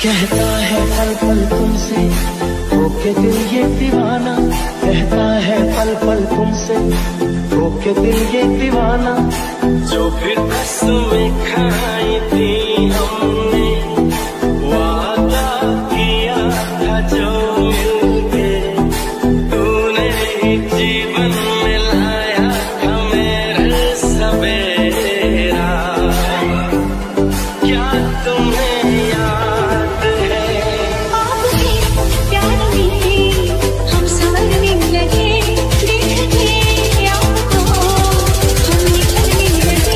कहता है पल पल तुमसे होके दिल ये दीवाना, कहता है पल पल तुमसे होके दिल ये दीवाना। जो फिर कसमें खाई थी हमने, वादा किया था जो मिलके, तूने जीवन में लाया था मेरे सवेरा। क्या तुम्हें याद है? आपके प्यार में हम संवरने लगे, देख के आपको हम निकलने लगे।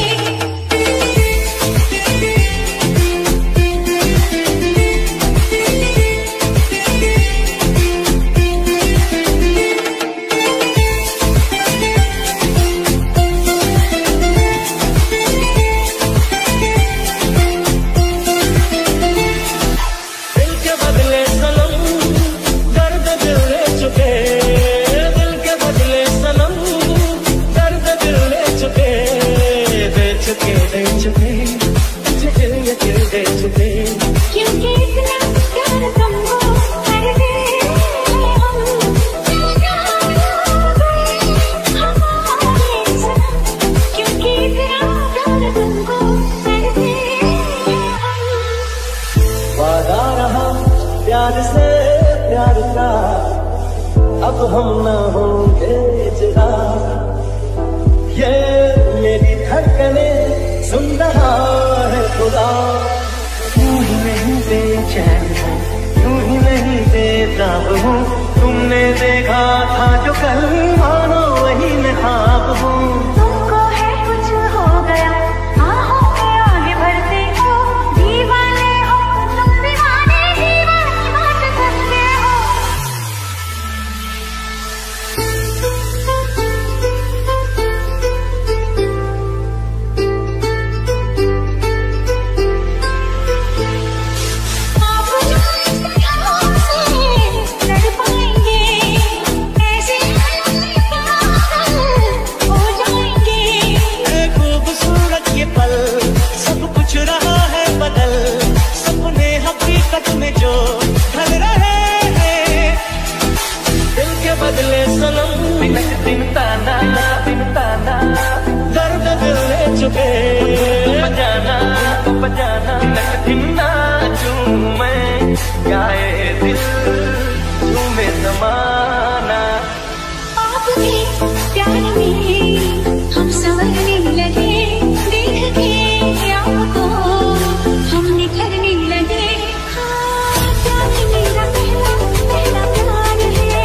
दिल के बदले सनम दर्द दिल ले चुके, दिल के बदले सनम दर्द दिल ले चुके, दे चुके दे चुके दिल ये दिल दे चुके। क्योंकि इतना प्यार तुमको करते हम, हमारे सनम। क्योंकि इतना प्यार तुमको करते हम। वादा रहा प्यार से प्यार का, अब हम न होंगे जुदा। ये मेरी धड़कने सुन रहा है खुदा। तू ही नहीं बेचैन है, तू ही नहीं बेताब हूँ। तुमने देखा था जो कल, मानो वही मैं ख्वाब हूँ। तुमको है कुछ हो गया, आहों में आगे बढ़ते हो। दीवाने हो तुम, दीवाने दीवानी बात करते हो। आप से लड़ पाएंगे, ऐसे हो जाएंगे। खूबसूरत ये पल, सब कुछ रहा है बदल, सपने हकीकत में जो ढल रहे हैं। दिल के बदले सनम दिन ताना दर्द दिल ले चुके। बजाना बजाना दिन नाचूं मैं, गाए दिल झूमे जमाना। आपके प्यार में हम संवरने लगे, देख के आपको हम निखरने लगे। हाँ, प्यार मेरा पहला पहला प्यार है।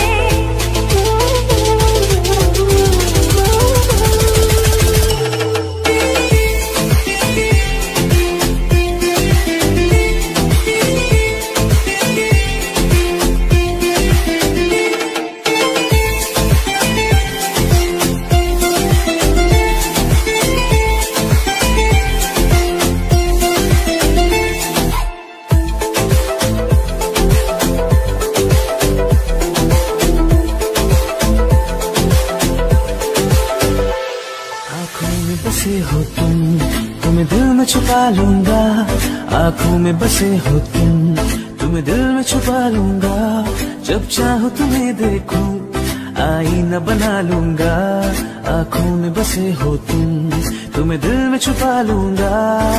आँखों में बसे हो तुम, तुम्हें दिल में छुपा लूंगा। आँखों में बसे हो तुम, तुम्हें दिल में छुपा लूंगा। जब चाहो तुम्हें देखूं, आईना बना लूंगा। आँखों में बसे हो तुम, तुम्हें दिल में छुपा लूंगा।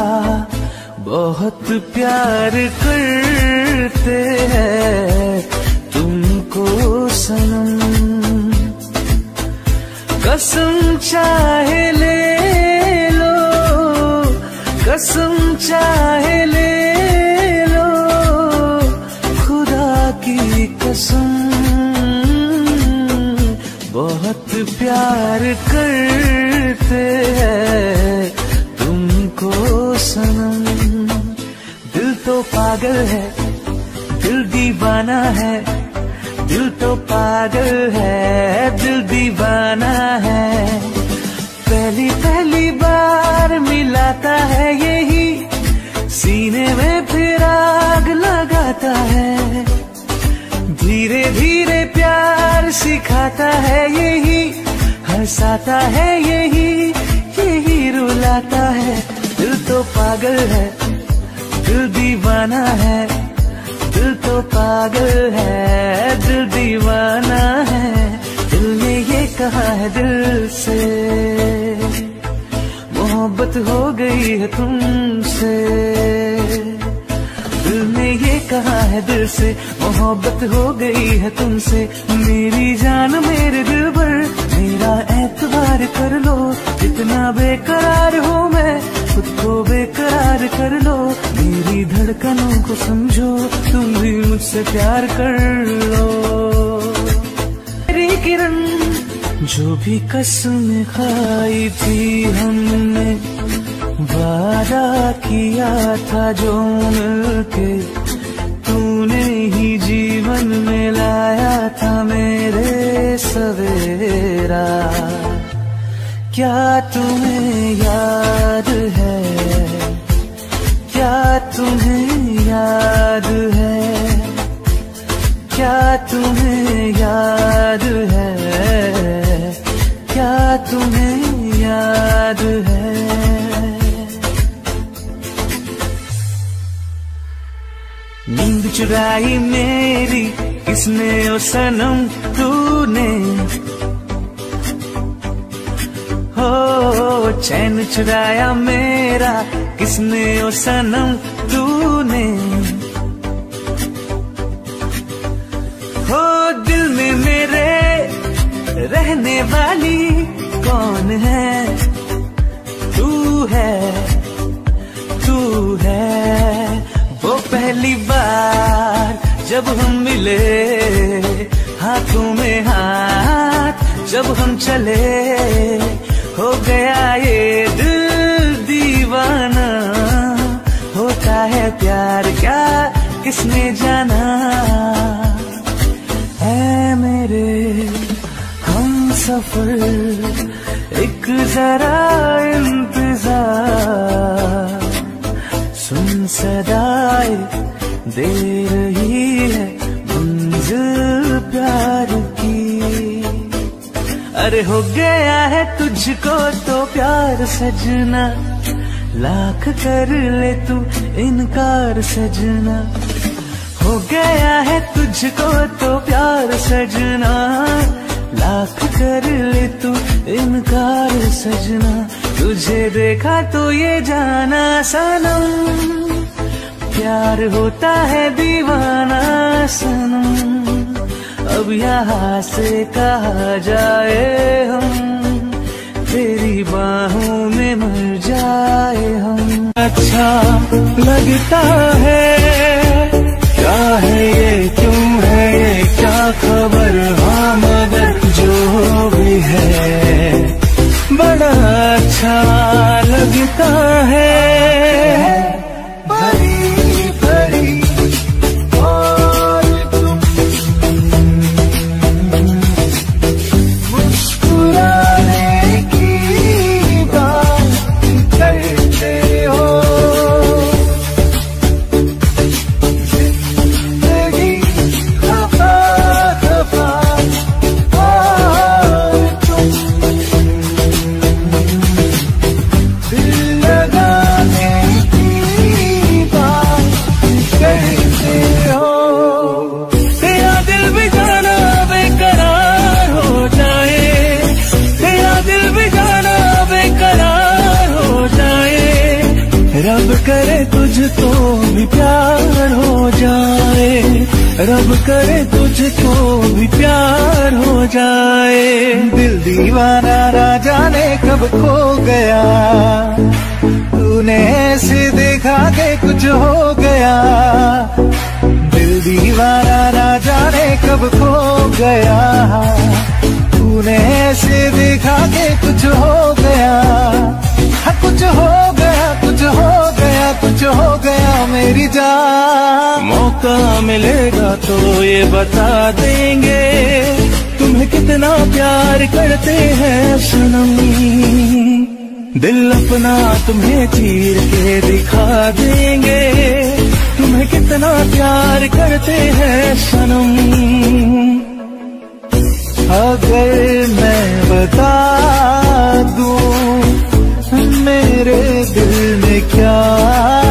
बहुत प्यार करते हैं तुमको सनम, कसम चाहे ले लो, कसम चाहे ले लो, खुदा की कसम। बहुत प्यार करते हैं तुमको सनम। दिल तो पागल है, दिल दीवाना है। दिल तो पागल है, दिल दीवाना है। पहली पहली बार मिलाता है यही, सीने में फिर आग लगाता है। धीरे धीरे प्यार सिखाता है यही, हंसाता है यही, यही रुलाता है। दिल तो पागल है, दिल दीवाना है। तो पागल है, दिल दीवाना है, दिल ने ये कहा है दिल से, मोहब्बत हो गई है तुमसे। दिल ने ये कहा है दिल से, मोहब्बत हो गई है तुमसे। मेरी जान मेरे दिल पर मेरा एतबार कर लो, जितना बेकरार हूँ मैं खुद को बेकरार कर लो। मेरी धड़कनों को समझो, तुम भी मुझसे प्यार कर लो। मेरी किरण जो भी कसम खाई थी हमने, वादा किया था जो मिलके, तूने ही जीवन में लाया था मेरे सवेरा। क्या तुम्हें याद है, क्या तुम्हें याद है, क्या तुम्हें याद है, क्या तुम्हें याद है। नींद चुराई मेरी किसने ओ सनम तूने, हो चैन चुराया मेरा किसने ओ सनम तूने। हो दिल में मेरे रहने वाली कौन है, तू है, तू है। वो पहली बार जब हम मिले, हाथों में हाथ जब हम चले, हो गया ये दिल दीवाना। होता है प्यार क्या किसने जाना, है मेरे हम सफर एक जरा इंतजार। सुन सदाए दे रही है मंजिल प्यार की। अरे हो गया है तुझको तो प्यार सजना, लाख कर ले तू इनकार सजना। हो गया है तुझको तो प्यार सजना, लाख कर ले तू इनकार सजना। तुझे देखा तो ये जाना सनम, प्यार होता है दीवाना सनम। अब यहाँ से कहा जाए हम, तेरी बाहों में मर जाए हम। अच्छा लगता है, क्या है ये, क्यों है ये, क्या खबर, हाँ मगर जो भी है बड़ा अच्छा लगता है। भरी भरी और तुम मुस्कुराने की बात करते हो, जिंदगी खफा खफा और तुम दिल लगाने की बात करते हो। तेरा दिल भी जाना बेकरार हो जाए, तेरा दिल भी जाना बेकरार हो जाए। रब करे तुझको भी प्यार हो जाए, रब करे तुझको भी प्यार हो जाए। दिल दीवाना ना जाने कब खो गया, तूने ऐसे देखा के कुछ हो गया। दिल दीवाना ना जाने कब खो गया, तूने ऐसे देखा के कुछ हो गया। हाँ कुछ हो गया, कुछ हो गया, कुछ हो गया मेरी जान। मौका मिलेगा तो ये बता देंगे, तुम्हें कितना प्यार करते हैं सनम। दिल अपना तुम्हें चीर के दिखा देंगे, तुम्हें कितना प्यार करते हैं सनम। अगर मैं बता दूं मेरे दिल में क्या